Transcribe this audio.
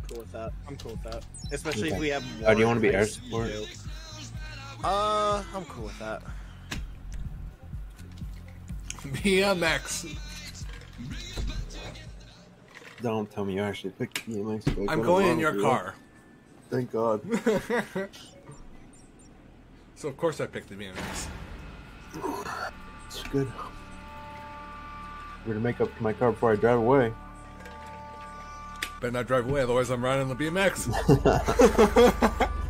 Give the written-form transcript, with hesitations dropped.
cool with that. I'm cool with that. Especially if we have more. Oh, do you want to be air ice support? than you do. I'm cool with that. BMX. Don't tell me you actually picked BMX. I'm going in your car. Thank God. So of course I picked the BMX. It's good. We're gonna make up to my car before I drive away. Better not drive away, otherwise I'm riding the BMX.